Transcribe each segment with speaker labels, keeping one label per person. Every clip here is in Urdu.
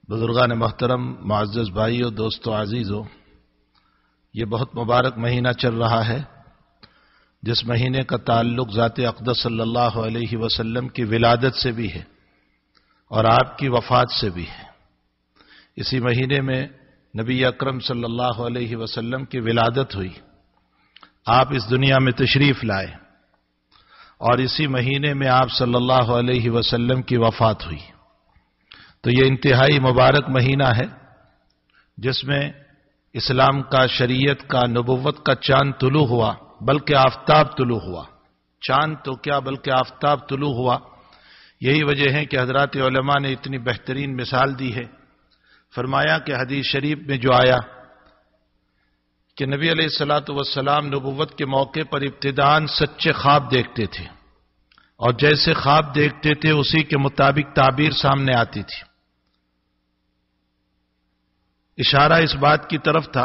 Speaker 1: بزرگان محترم، معزز بھائیوں، دوستوں، عزیزوں، یہ بہت مبارک مہینہ چل رہا ہے جس مہینے کا تعلق ذات اقدس صلی اللہ علیہ وسلم کی ولادت سے بھی ہے اور آپ کی وفات سے بھی ہے۔ اسی مہینے میں نبی اکرم صلی اللہ علیہ وسلم کی ولادت ہوئی، آپ اس دنیا میں تشریف لائے، اور اسی مہینے میں آپ صلی اللہ علیہ وسلم کی وفات ہوئی۔ تو یہ انتہائی مبارک مہینہ ہے جس میں اسلام کا، شریعت کا، نبوت کا چاند طلوع ہوا، بلکہ آفتاب طلوع ہوا۔ چاند تو کیا بلکہ آفتاب طلوع ہوا۔ یہی وجہ ہے کہ حضرات علماء نے اتنی بہترین مثال دی ہے۔ فرمایا کہ حدیث شریف میں جو آیا کہ نبی علیہ الصلوۃ والسلام نبوت کے موقع پر ابتداءً سچے خواب دیکھتے تھے، اور جیسے خواب دیکھتے تھے اسی کے مطابق تعبیر سامنے آتی تھی۔ اشارہ اس بات کی طرف تھا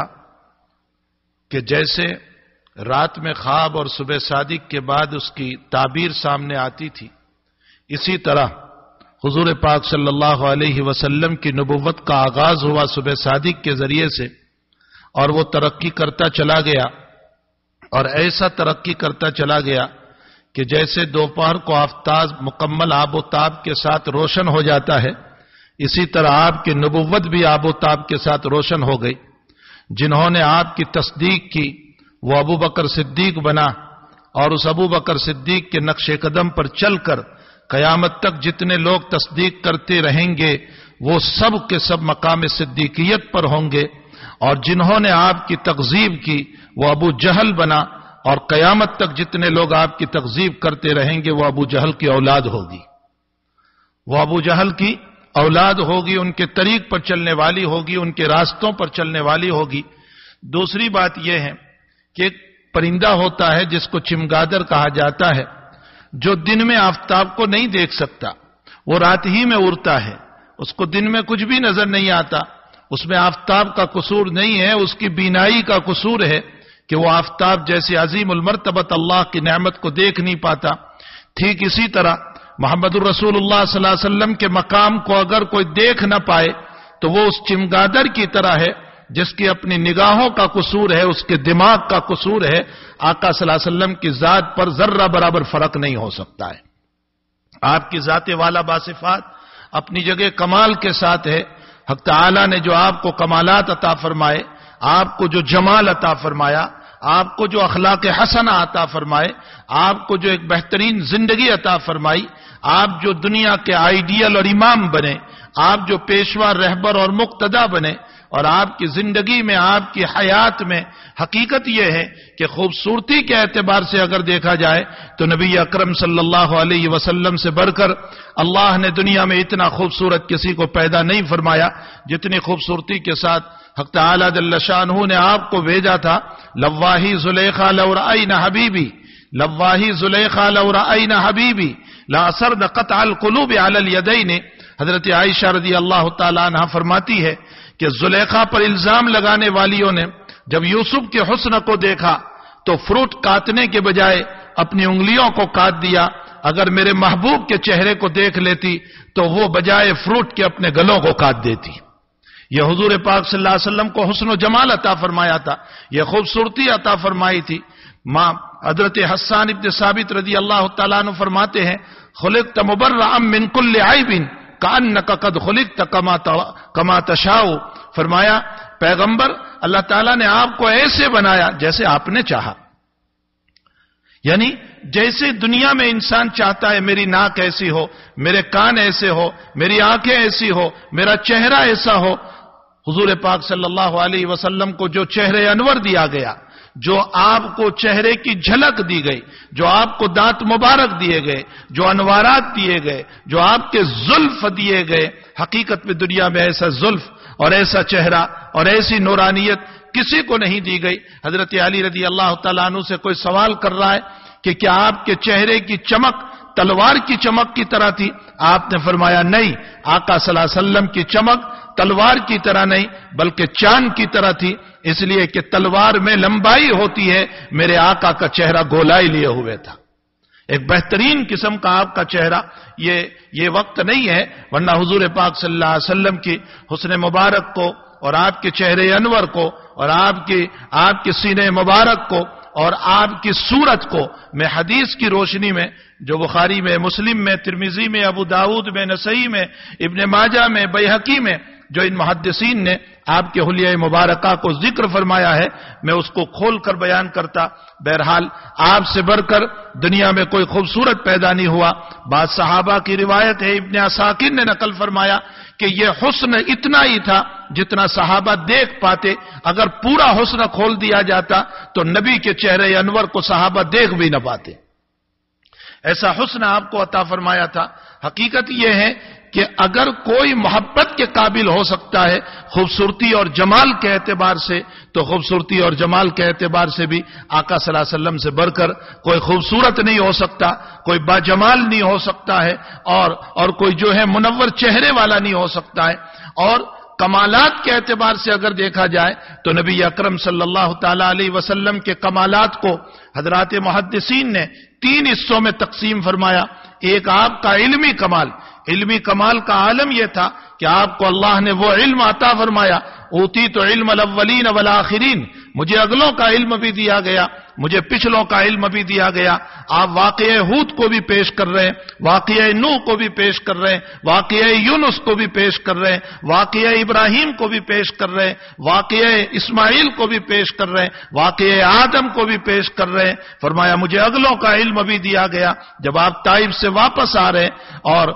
Speaker 1: کہ جیسے رات میں خواب اور صبح صادق کے بعد اس کی تعبیر سامنے آتی تھی، اسی طرح حضور پاک صلی اللہ علیہ وسلم کی نبوت کا آغاز ہوا صبح صادق کے ذریعے سے، اور وہ ترقی کرتا چلا گیا، اور ایسا ترقی کرتا چلا گیا کہ جیسے دوپہر کو آفتاب مکمل آب و تاب کے ساتھ روشن ہو جاتا ہے، اسی طرح آپ کی نبوت بھی آب و تاب کے ساتھ روشن ہو گئی۔ جنہوں نے آپ کی تصدیق کی وہ ابو بکر صدیق بنا، اور اس ابو بکر صدیق کے نقش قدم پر چل کر قیامت تک جتنے لوگ تصدیق کرتے رہیں گے وہ سب کے سب مقام صدیقیت پر ہوں گے، اور جنہوں نے آپ کی تکذیب کی وہ ابو جہل بنا، اور قیامت تک جتنے لوگ آپ کی تکذیب کرتے رہیں گے وہ ابو جہل کی اولاد ہوگی، وہ ابو جہل کی اولاد ہوگی، ان کے طریق پر چلنے والی ہوگی، ان کے راستوں پر چلنے والی ہوگی۔ دوسری بات یہ ہے کہ ایک پرندہ ہوتا ہے جس کو چمگادر کہا جاتا ہے، جو دن میں آفتاب کو نہیں دیکھ سکتا، وہ رات ہی میں اڑتا ہے، اس کو دن میں کچھ بھی نظر نہیں آتا، اس میں آفتاب کا قصور نہیں ہے، اس کی بینائی کا قصور ہے کہ وہ آفتاب جیسے عظیم المرتبت اللہ کی نعمت کو دیکھ نہیں پاتا۔ ٹھیک اسی طرح محمد الرسول اللہ صلی اللہ علیہ وسلم کے مقام کو اگر کوئی دیکھ نہ پائے تو وہ اس چمگادر کی طرح ہے جس کی اپنی نگاہوں کا قصور ہے، اس کے دماغ کا قصور ہے۔ آقا صلی اللہ علیہ وسلم کی ذات پر ذرہ برابر فرق نہیں ہو سکتا ہے۔ آپ کی ذات والا باصفات اپنی جگہ کمال کے ساتھ ہے۔ حق تعالی نے جو آپ کو کمالات عطا فرمائے، آپ کو جو جمال عطا فرمایا، آپ کو جو اخلاق حسنہ عطا فرمائے، آپ کو جو ایک بہترین زندگی عطا فرمائی، آپ جو دنیا کے آئیڈیل اور امام بنے، آپ جو پیشوا، رہبر اور مقتدا بنے، اور آپ کی زندگی میں، آپ کی حیات میں حقیقت یہ ہے کہ خوبصورتی کے اعتبار سے اگر دیکھا جائے تو نبی اکرم صلی اللہ علیہ وسلم سے بڑھ کر اللہ نے دنیا میں اتنا خوبصورت کسی کو پیدا نہیں فرمایا جتنی خوبصورتی کے ساتھ حق تعالی جل شانہ نے آپ کو بھیجا تھا۔ لواہی زلیخا لو رأین حبیبی، لواہی زلیخا لو رأین حبیبی لا سرد قطع القلوب علی الیدین۔ حضرت عائشہ رضی اللہ تعالی عنہ فرماتی ہے کہ زلیخا پر الزام لگانے والیوں نے جب یوسف کے حسن کو دیکھا تو فروٹ کاٹنے کے بجائے اپنی انگلیوں کو کاٹ دیا۔ اگر میرے محبوب کے چہرے کو دیکھ لیتی تو وہ بجائے فروٹ کے اپنے گلوں کو کاٹ دیتی۔ یہ حضور پاک صلی اللہ علیہ وسلم کو حسن و جمال عطا فرمایا تھا، یہ خوبصورتی عطا فرمائی تھی۔ ماں حضرت حسان ابن ثابت رضی اللہ تعالیٰ عنہ فرماتے ہیں خلقت مبرئا من کل عیب کأنک قد خلقت کما تشاء۔ فرمایا پیغمبر اللہ تعالیٰ نے آپ کو ایسے بنایا جیسے آپ نے چاہا، یعنی جیسے دنیا میں انسان چاہتا ہے میری ناک ایسی ہو، میرے کان ایسے ہو، میری آنکھیں ایسی ہو، میرا چہرہ ایسا ہو۔ حضور پاک صلی اللہ علیہ وسلم کو جو چہرے انور دیا گیا، جو آپ کو چہرے کی جھلک دی گئی، جو آپ کو دانت مبارک دیے گئے، جو انوارات دیے گئے، جو آپ کے زلف دیے گئے، حقیقت میں دنیا میں ایسا زلف اور ایسا چہرہ اور ایسی نورانیت کسی کو نہیں دی گئی۔ حضرت علی رضی اللہ تعالیٰ عنہ سے کوئی سوال کر رہا ہے کہ کیا آپ کے چہرے کی چمک تلوار کی چمک کی طرح تھی؟ آپ نے فرمایا نہیں، آقا صلی اللہ علیہ وسلم کی چمک تلوار کی طرح نہیں بلکہ چاند کی طرح تھی، اس لیے کہ تلوار میں لمبائی ہوتی ہے، میرے آقا کا چہرہ گولائی لیے ہوئے تھا۔ ایک بہترین قسم کا آپ کا چہرہ. یہ وقت نہیں ہے، ورنہ حضور پاک صلی اللہ علیہ وسلم کی حسن مبارک کو اور آپ کے چہرے انور کو اور آپ کے سینے مبارک کو اور آپ کی صورت کو میں حدیث کی روشنی میں جو بخاری میں، مسلم میں، ترمذی میں، ابو داؤد میں، نسائی میں، ابن ماجہ میں، بیہقی میں جو ان محدثین نے آپ کے حلیہ مبارکہ کو ذکر فرمایا ہے، میں اس کو کھول کر بیان کرتا. بہرحال آپ سے بڑھ کر دنیا میں کوئی خوبصورت پیدا نہیں ہوا. بعض صحابہ کی روایت ہے، ابن عساکر نے نقل فرمایا کہ یہ حسن اتنا ہی تھا جتنا صحابہ دیکھ پاتے. اگر پورا حسن کھول دیا جاتا تو نبی کے چہرے انور کو صحابہ دیکھ بھی نہ پاتے. ایسا حسن آپ کو عطا فرمایا تھا. حقیقت یہ ہے کہ اگر کوئی محبت کے قابل ہو سکتا ہے خوبصورتی اور جمال کے اعتبار سے، تو خوبصورتی اور جمال کے اعتبار سے بھی آقا صلی اللہ علیہ وسلم سے بڑھ کر کوئی خوبصورت نہیں ہو سکتا، کوئی باجمال نہیں ہو سکتا ہے، اور کوئی جو ہے منور چہرے والا نہیں ہو سکتا ہے. اور کمالات کے اعتبار سے اگر دیکھا جائے تو نبی اکرم صلی اللہ تعالی علیہ وسلم کے کمالات کو حضرات محدثین نے 3 حصوں میں تقسیم فرمایا. ایک آپ کا علمی کمال. علمی کمال کا عالم یہ تھا کہ آپ کو اللہ نے وہ علم عطا فرمایا، اوتیت علم الاولین والآخرین، مجھے اگلوں کا علم بھی دیا گیا، مجھے پچھلوں کا علم بھی دیا گیا. آپ واقعہ ہود کو بھی پیش کر رہے ہیں، واقعہ نوح کو بھی پیش کر رہے ہیں، واقعہ یونس کو بھی پیش کر رہے ہیں، واقعہ ابراہیم کو بھی پیش کر رہے ہیں، واقعہ اسماعیل کو بھی پیش کر رہے ہیں، واقعہ آدم کو بھی پیش کر رہے ہیں. فرمایا مجھے اگلوں کا علم بھی دیا گیا. جب آپ طائف سے واپس آ رہے ہیں اور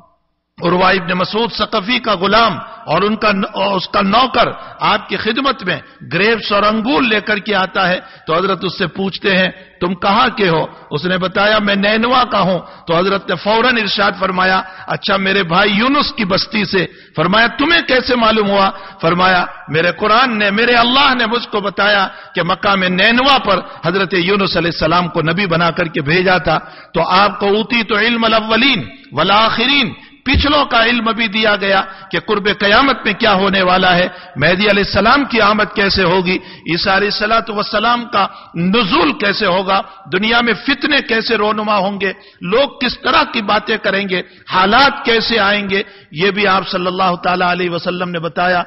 Speaker 1: عروہ ابن مسعود ثقفی کا غلام اور اس کا نوکر آپ کی خدمت میں گریپس اور انگور لے کر کے آتا ہے تو حضرت اس سے پوچھتے ہیں تم کہاں کے ہو؟ اس نے بتایا میں نینوا کا ہوں. تو حضرت نے فوراً ارشاد فرمایا اچھا میرے بھائی یونس کی بستی سے. فرمایا تمہیں کیسے معلوم ہوا؟ فرمایا میرے قرآن نے، میرے اللہ نے مجھ کو بتایا کہ مقام نینوا پر حضرت یونس علیہ السلام کو نبی بنا کر کے بھیجا تھا. تو آپ کو اوتی تو علم الاولین والآخرین، پچھلوں کا علم بھی دیا گیا کہ قرب قیامت میں کیا ہونے والا ہے، مہدی علیہ السلام کی آمد کیسے ہوگی، عیسیٰ علیہ السلام کا نزول کیسے ہوگا، دنیا میں فتنے کیسے رونما ہوں گے، لوگ کس طرح کی باتیں کریں گے، حالات کیسے آئیں گے. یہ بھی آپ صلی اللہ تعالی علیہ وسلم نے بتایا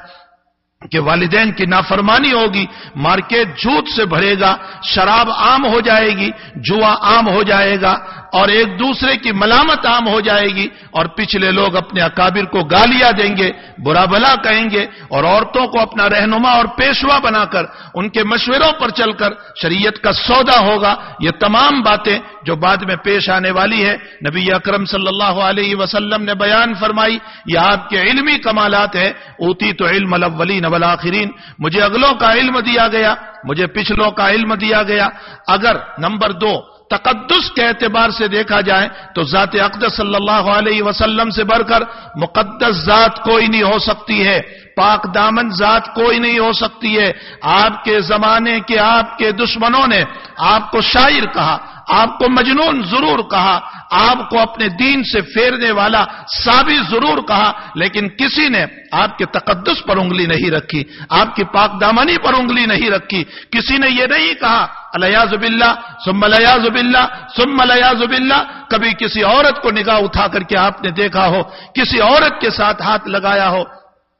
Speaker 1: کہ والدین کی نافرمانی ہوگی، مارکیٹ جھوٹ سے بھرے گا، شراب عام ہو جائے گی، جوا عام ہو جائے گا، اور ایک دوسرے کی ملامت عام ہو جائے گی، اور پچھلے لوگ اپنے اکابر کو گالیاں دیں گے، برا بھلا کہیں گے، اور عورتوں کو اپنا رہنما اور پیشوا بنا کر ان کے مشوروں پر چل کر شریعت کا سودا ہوگا. یہ تمام باتیں جو بعد میں پیش آنے والی ہے نبی اکرم صلی اللہ علیہ وسلم نے بیان فرمائی. یہ آپ کے علمی کمالات ہیں. اوتی تو علم الاولین والآخرین، مجھے اگلوں کا علم دیا گیا، مجھے پچھلوں کا علم دیا گیا. اگر نمبر 2 تقدس کے اعتبار سے دیکھا جائے تو ذات اقدس صلی اللہ علیہ وسلم سے بڑھ کر مقدس ذات کوئی نہیں ہو سکتی ہے، پاک دامن ذات کوئی نہیں ہو سکتی ہے. آپ کے زمانے کے آپ کے دشمنوں نے آپ کو شاعر کہا، آپ کو مجنون ضرور کہا، آپ کو اپنے دین سے پھیرنے والا سابی ضرور کہا، لیکن کسی نے آپ کے تقدس پر انگلی نہیں رکھی، آپ کی پاک دامنی پر انگلی نہیں رکھی. کسی نے یہ نہیں کہا الیاذ باللہ ثم الیاذ باللہ ثم الیاذ باللہ. کبھی کسی عورت کو نگاہ اٹھا کر کے آپ نے دیکھا ہو، کسی عورت کے ساتھ ہاتھ لگایا ہو.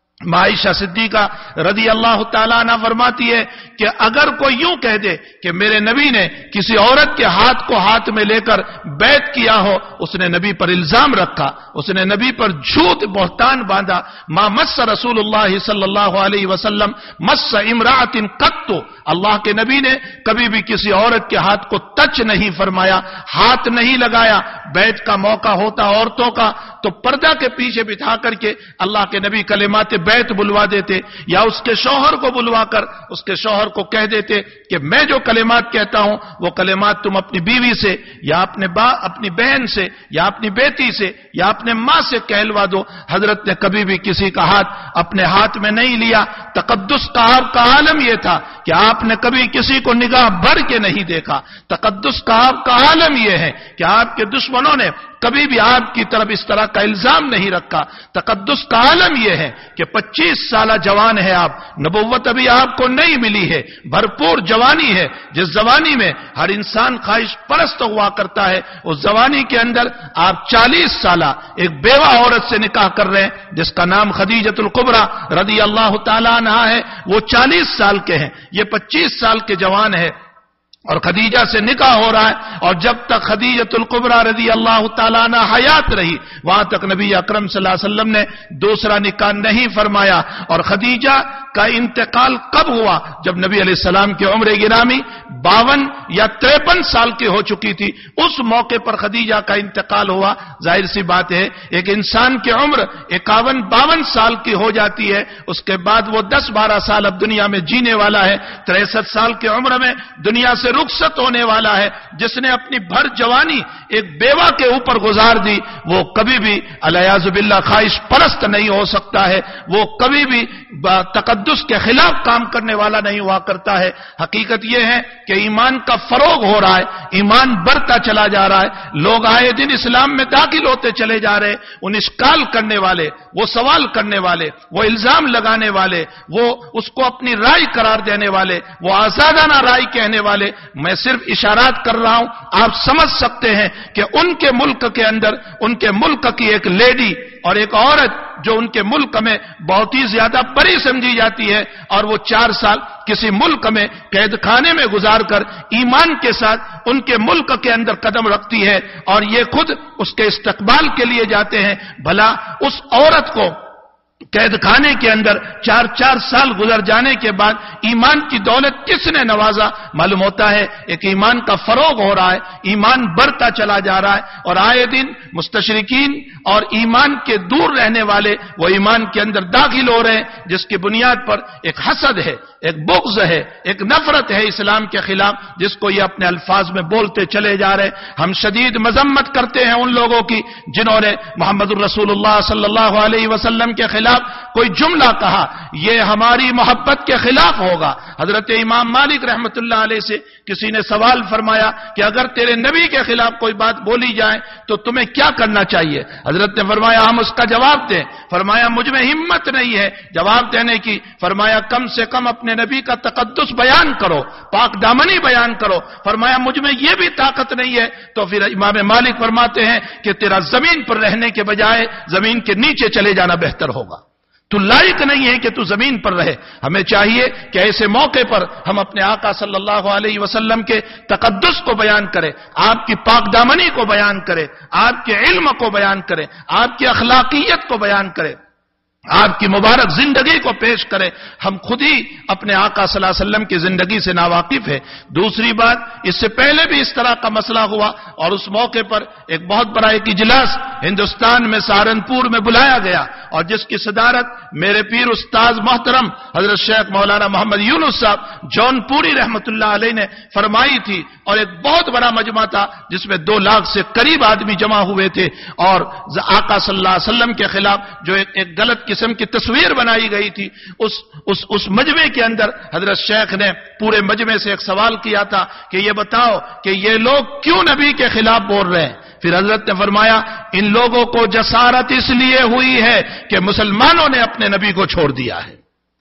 Speaker 1: عائشہ صدیقہ رضی اللہ تعالیٰ عنہ فرماتی ہے کہ اگر کوئی یوں کہہ دے کہ میرے نبی نے کسی عورت کے ہاتھ کو ہاتھ میں لے کر بیعت کیا ہو، اس نے نبی پر الزام رکھا، اس نے نبی پر جھوٹ بہتان باندھا. ما مس رسول اللہ صلی اللہ علیہ وسلم مس امرأۃ قط، اللہ کے نبی نے کبھی بھی کسی عورت کے ہاتھ کو ٹچ نہیں فرمایا، ہاتھ نہیں لگایا. بیعت کا موقع ہوتا عورتوں کا تو پردہ کے پیچھے بٹھا کر کے اللہ کے نبی کلمات بیعت بلوا دیتے، یا اس کے شوہر کو بلوا کر اس کے شوہر کو کہہ دیتے کہ میں جو کلمات کہتا ہوں وہ کلمات تم اپنی بیوی سے یا اپنی بہن سے یا اپنی بیٹی سے یا اپنے ماں سے کہلوا دو. حضرت نے کبھی بھی کسی کا ہاتھ اپنے ہاتھ میں نہیں لیا. تقدس کا آپ کا عالم یہ تھا کہ آپ نے کبھی کسی کو نگاہ بھر کے نہیں دیکھا. تقدس کا آپ کا عالم یہ ہے کہ آپ کے دشمنوں نے کبھی بھی آپ کی طرف اس طرح کا الزام نہیں رکھا۔ تقدس کا عالم یہ ہے کہ 25 سالہ جوان ہے آپ، نبوت ابھی آپ کو نہیں ملی ہے، بھرپور جوانی ہے، جس جوانی میں ہر انسان خواہش پرست ہوا کرتا ہے، اس جوانی کے اندر آپ 40 سالہ ایک بیوہ عورت سے نکاح کر رہے ہیں جس کا نام خدیجۃ الکبریٰ رضی اللہ تعالی عنہا ہے۔ وہ 40 سال کے ہیں، یہ 25 سال کے جوان ہے اور خدیجہ سے نکاح ہو رہا ہے، اور جب تک خدیجۃ الکبریٰ رضی اللہ تعالیٰ عنہ حیات رہی وہاں تک نبی اکرم صلی اللہ علیہ وسلم نے دوسرا نکاح نہیں فرمایا۔ اور خدیجہ کا انتقال کب ہوا؟ جب نبی علیہ السلام کی عمر گرامی 52 یا 53 سال کی ہو چکی تھی، اس موقع پر خدیجہ کا انتقال ہوا۔ ظاہر سی بات ہے ایک انسان کی عمر 51-52 سال کی ہو جاتی ہے، اس کے بعد وہ 10-12 سال اب دنیا میں جینے والا ہے، 63 سال کی عمر میں دنیا سے رخصت ہونے والا ہے۔ جس نے اپنی بھر جوانی ایک بیوہ کے اوپر گزار دی وہ کبھی بھی الیاذ باللہ خواہش پرست نہیں ہو سکتا ہے، وہ کبھی بھی تقدس کے خلاف کام کرنے والا نہیں ہوا کرتا ہے۔ حقیقت یہ ہے کہ ایمان کا فروغ ہو رہا ہے، ایمان بڑھتا چلا جا رہا ہے، لوگ آئے دن اسلام میں داخل ہوتے چلے جا رہے ہیں۔ ان اشکال کرنے والے، وہ سوال کرنے والے، وہ الزام لگانے والے، وہ اس کو اپنی رائے قرار دینے والے، وہ آزادانہ رائے کہنے والے، میں صرف اشارات کر رہا ہوں، آپ سمجھ سکتے ہیں کہ ان کے ملک کے اندر ان کے ملک کی ایک لیڈی اور ایک عورت جو ان کے ملک میں بہت ہی زیادہ بڑی سمجھی جاتی ہے، اور وہ 4 سال کسی ملک میں قید خانے میں گزار کر ایمان کے ساتھ ان کے ملک کے اندر قدم رکھتی ہے، اور یہ خود اس کے استقبال کے لیے جاتے ہیں۔ بھلا اس عورت کو قید خانے کے اندر 4 سال گزر جانے کے بعد ایمان کی دولت کس نے نوازا؟ معلوم ہوتا ہے ایک ایمان کا فروغ ہو رہا ہے، ایمان بڑھتا چلا جا رہا ہے، اور آئے دن مستشرقین اور ایمان کے دور رہنے والے وہ ایمان کے اندر داخل ہو رہے ہیں، جس کی بنیاد پر ایک حسد ہے، ایک بغض ہے، ایک نفرت ہے اسلام کے خلاف، جس کو یہ اپنے الفاظ میں بولتے چلے جا رہے ہیں۔ ہم شدید مذمت کرتے ہیں ان لوگوں کی جنہوں نے محمد الرسول اللہ صلی اللہ علیہ وسلم کے خلاف کوئی جملہ کہا، یہ ہماری محبت کے خلاف ہوگا۔ حضرت امام مالک رحمت اللہ علیہ سے کسی نے سوال فرمایا کہ اگر تیرے نبی کے خلاف کوئی بات بولی جائے تو تمہیں کیا کرنا چاہیے؟ حضرت نے فرمایا ہم اس کا جواب دیں۔ فرمایا مجھ میں ہمت نہیں ہے جواب دینے کی۔ فرمایا کم سے کم اپنے نبی کا تقدس بیان کرو، پاک دامنی بیان کرو۔ فرمایا مجھ میں یہ بھی طاقت نہیں ہے۔ تو پھر امام مالک فرماتے ہیں کہ تیرا زمین پر رہنے کے بجائے زمین کے نیچے چلے جانا بہتر ہوگا، تو لائق نہیں ہے کہ تو زمین پر رہے۔ ہمیں چاہیے کہ ایسے موقع پر ہم اپنے آقا صلی اللہ علیہ وسلم کے تقدس کو بیان کریں، آپ کی پاک دامنی کو بیان کریں، آپ کے علم کو بیان کریں، آپ کی اخلاقیت کو بیان کریں، آپ کی مبارک زندگی کو پیش کرے۔ ہم خود ہی اپنے آقا صلی اللہ علیہ وسلم کی زندگی سے ناواقف ہے۔ دوسری بات، اس سے پہلے بھی اس طرح کا مسئلہ ہوا، اور اس موقع پر ایک بہت بڑا ایک اجلاس ہندوستان میں سہارنپور میں بلایا گیا، اور جس کی صدارت میرے پیر استاذ محترم حضرت شیخ مولانا محمد یونس صاحب جون پوری رحمت اللہ علیہ نے فرمائی تھی، اور ایک بہت بڑا مجمع تھا جس میں 2 لاکھ سے قریب آدمی جمع ہوئے تھے، اور آقا صلی اللہ علیہ وسلم کے خلاف جو ایک غلط قسم کی تصویر بنائی گئی تھی، اس مجمع کے اندر حضرت شیخ نے پورے مجمع سے ایک سوال کیا تھا کہ یہ بتاؤ کہ یہ لوگ کیوں نبی کے خلاف بول رہے ہیں؟ پھر حضرت نے فرمایا ان لوگوں کو جسارت اس لیے ہوئی ہے کہ مسلمانوں نے اپنے نبی کو چھوڑ دیا ہے،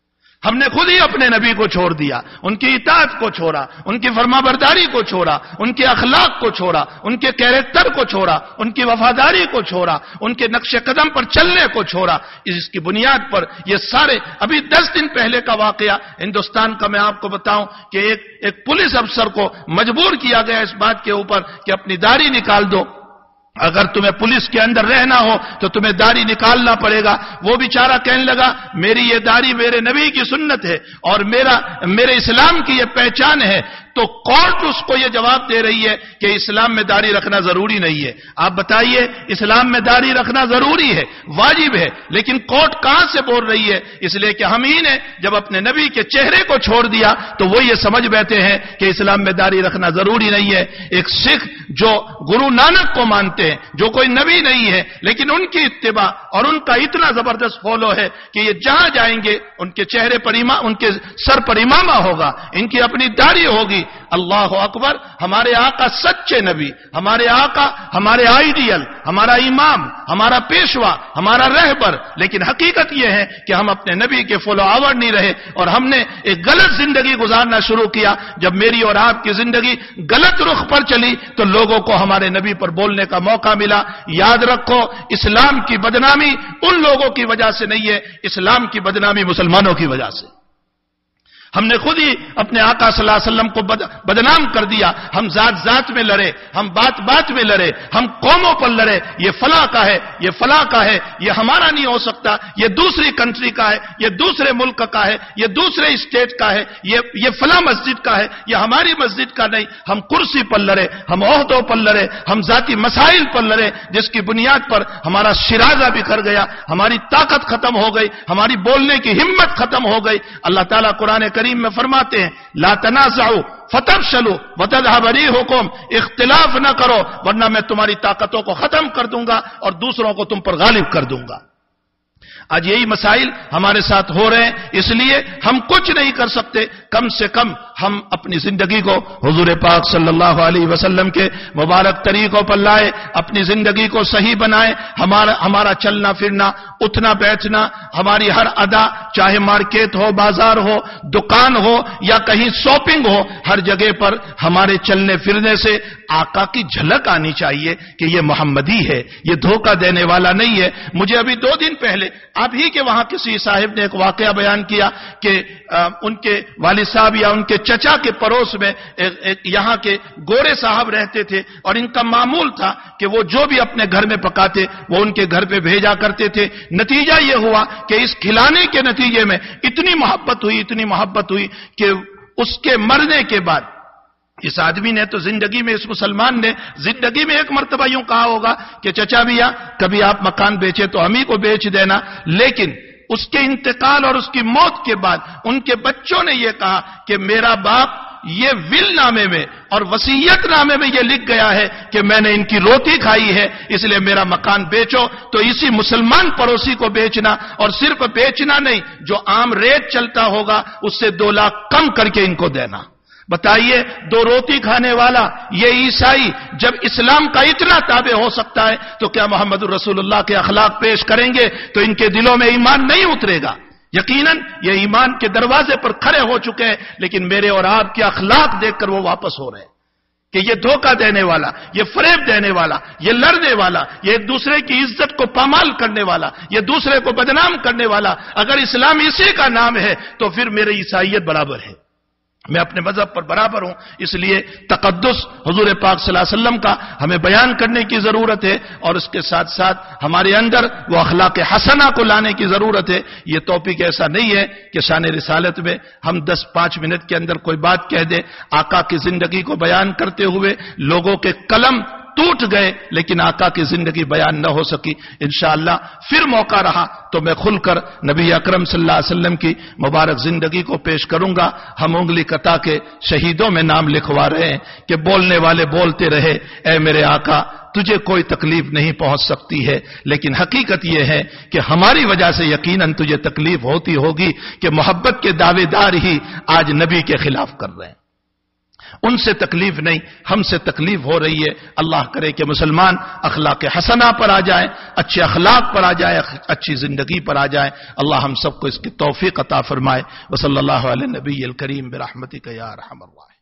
Speaker 1: ہم نے خود ہی اپنے نبی کو چھوڑ دیا، ان کی اطاعت کو چھوڑا، ان کی فرما برداری کو چھوڑا، ان کے اخلاق کو چھوڑا، ان کے کیریکٹر کو چھوڑا، ان کی وفاداری کو چھوڑا، ان کے نقش قدم پر چلنے کو چھوڑا۔ اس کی بنیاد پر یہ سارے ابھی 10 دن پہلے کا واقعہ ہندوستان کا میں آپ کو بتاؤں کہ ایک پولیس افسر کو مجبور کیا گیا اس بات کے اوپر کہ اپنی داڑھی نکال دو، اگر تمہیں پولیس کے اندر رہنا ہو تو تمہیں داڑھی نکالنا پڑے گا۔ وہ بیچارہ کہنے لگا میری یہ داڑھی میرے نبی کی سنت ہے اور میرے اسلام کی یہ پہچان ہے، تو کورٹ اس کو یہ جواب دے رہی ہے کہ اسلام میں داڑھی رکھنا ضروری نہیں ہے۔ آپ بتائیے اسلام میں داڑھی رکھنا ضروری ہے، واجب ہے، لیکن کورٹ کہاں سے بول رہی ہے؟ اس لیے کہ ہم ہی نے جب اپنے نبی کے چہرے کو چھوڑ دیا تو وہ یہ سمجھ بیٹھے ہیں کہ اسلام میں داڑھی رکھنا ضروری نہیں ہے۔ ایک سکھ جو گرو نانک کو مانتے ہیں، جو کوئی نبی نہیں ہے، لیکن ان کی اتباع اور ان کا اتنا زبردست فالو ہے کہ یہ جہاں جائیں گے ان کے چہرے پر ان کے سر پر امامہ ہوگا، ان کی اپنی داڑھی ہوگی، اللہ اکبر، ہمارے آقا سچے نبی، ہمارے آقا ہمارے آئیڈیل، ہمارا امام، ہمارا پیشوا، ہمارا رہبر، لیکن حقیقت یہ ہے کہ ہم اپنے نبی کے فالو آور نہیں رہے اور ہم نے ایک غلط زندگی گزارنا شروع کیا۔ جب میری اور آپ کی زندگی غلط رخ پر چلی تو لوگوں کو ہمارے نبی پر بولنے کا موقع ملا۔ یاد رکھو، اسلام کی بدنامی ان لوگوں کی وجہ سے نہیں ہے، اسلام کی بدنامی مسلمانوں کی وجہ سے۔ ہم نے خود ہی اپنے آقا صلی اللہ علیہ وسلم کو بدنام کر دیا۔ ہم ذات ذات میں لڑے، ہم بات بات میں لڑے، ہم قوموں پر لڑے، یہ فلاں کا ہے، یہ فلاں کا ہے، یہ ہمارا نہیں ہو سکتا، یہ دوسری کنٹری کا ہے، یہ دوسرے ملک کا ہے، یہ دوسرے اسٹیٹ کا ہے، یہ فلاں مسجد کا ہے، یہ ہماری مسجد کا نہیں۔ ہم کرسی پر لڑے، ہم عہدوں پر لڑے، ہم ذاتی مسائل پر لڑے، جس کی بنیاد پر ہمارا شرازہ بکھر گیا، ہماری طاقت ختم ہو گئی، ہماری بولنے کی ہمت ختم ہو گئی۔ اللہ تعالیٰ قرآن کریم میں فرماتے ہیں لا تنازعوا فتفشلوا وتذهب ريحكم، اختلاف نہ کرو ورنہ میں تمہاری طاقتوں کو ختم کر دوں گا اور دوسروں کو تم پر غالب کر دوں گا۔ آج یہی مسائل ہمارے ساتھ ہو رہے ہیں، اس لیے ہم کچھ نہیں کر سکتے، کم سے کم ہم اپنی زندگی کو حضور پاک صلی اللہ علیہ وسلم کے مبارک طریقوں پر لائے، اپنی زندگی کو صحیح بنائے۔ ہمارا چلنا پھرنا، اٹھنا بیٹھنا، ہماری ہر ادا، چاہے مارکیٹ ہو، بازار ہو، دکان ہو یا کہیں شاپنگ ہو، ہر جگہ پر ہمارے چلنے پھرنے سے آقا کی جھلک آنی چاہیے کہ یہ محمدی ہے، یہ دھوکہ دینے والا نہیں ہے۔ مجھے ابھی 2 دن پہلے آپ ہی کے وہاں کسی صاحب نے ایک واقعہ بیان کیا کہ ان کے والد صاحب یا ان کے چچا کے پڑوس میں یہاں کے گورے صاحب رہتے تھے اور ان کا معمول تھا کہ وہ جو بھی اپنے گھر میں پکاتے وہ ان کے گھر پہ بھیجا کرتے تھے۔ نتیجہ یہ ہوا کہ اس کھلانے کے نتیجے میں اتنی محبت ہوئی کہ اس کے مرنے کے بعد اس آدمی نے تو زندگی میں، اس مسلمان نے زندگی میں ایک مرتبہ یوں کہا ہوگا کہ چچا بھیا کبھی آپ مکان بیچے تو ہم ہی کو بیچ دینا، لیکن اس کے انتقال اور اس کی موت کے بعد ان کے بچوں نے یہ کہا کہ میرا باپ یہ ول نامے میں اور وصیت نامے میں یہ لکھ گیا ہے کہ میں نے ان کی روٹی کھائی ہے، اس لیے میرا مکان بیچو۔ تو اسی مسلمان پڑوسی کو بیچنا، اور صرف بیچنا نہیں، جو عام ریٹ چلتا ہوگا اس سے 2 لاکھ کم کر کے ان کو دینا۔ بتائیے، 2 روٹی کھانے والا یہ عیسائی جب اسلام کا اتنا تابع ہو سکتا ہے تو کیا محمد رسول اللہ کے اخلاق پیش کریں گے تو ان کے دلوں میں ایمان نہیں اترے گا؟ یقیناً یہ ایمان کے دروازے پر کھڑے ہو چکے ہیں، لیکن میرے اور آپ کے اخلاق دیکھ کر وہ واپس ہو رہے ہیں کہ یہ دھوکہ دینے والا، یہ فریب دینے والا، یہ لڑنے والا، یہ ایک دوسرے کی عزت کو پامال کرنے والا، یہ دوسرے کو بدنام کرنے والا، اگر اسلام اسی کا نام ہے تو پھر میری عیسائیت برابر ہے، میں اپنے مذہب پر برابر ہوں۔ اس لیے تقدس حضور پاک صلی اللہ علیہ وسلم کا ہمیں بیان کرنے کی ضرورت ہے، اور اس کے ساتھ ساتھ ہمارے اندر وہ اخلاق حسنہ کو لانے کی ضرورت ہے۔ یہ ٹاپک ایسا نہیں ہے کہ شان رسالت میں ہم 10-5 منٹ کے اندر کوئی بات کہہ دیں۔ آقا کی زندگی کو بیان کرتے ہوئے لوگوں کے قلم ٹوٹ گئے، لیکن آقا کی زندگی بیان نہ ہو سکی۔ انشاءاللہ پھر موقع رہا تو میں کھل کر نبی اکرم صلی اللہ علیہ وسلم کی مبارک زندگی کو پیش کروں گا۔ ہم انگلی کتا کے شہیدوں میں نام لکھوا رہے ہیں کہ بولنے والے بولتے رہے، اے میرے آقا تجھے کوئی تکلیف نہیں پہنچ سکتی ہے، لیکن حقیقت یہ ہے کہ ہماری وجہ سے یقیناً تجھے تکلیف ہوتی ہوگی کہ محبت کے دعوے دار ہی آج نبی کے خلاف کر رہے ہیں۔ ان سے تکلیف نہیں، ہم سے تکلیف ہو رہی ہے۔ اللہ کرے کہ مسلمان اخلاق حسنہ پر آ جائے، اچھے اخلاق پر آ جائے، اچھی زندگی پر آ جائے۔ اللہ ہم سب کو اس کی توفیق عطا فرمائے۔ وصلی اللہ علیہ نبی الکریم برحمتک یا ارحم الراحمین۔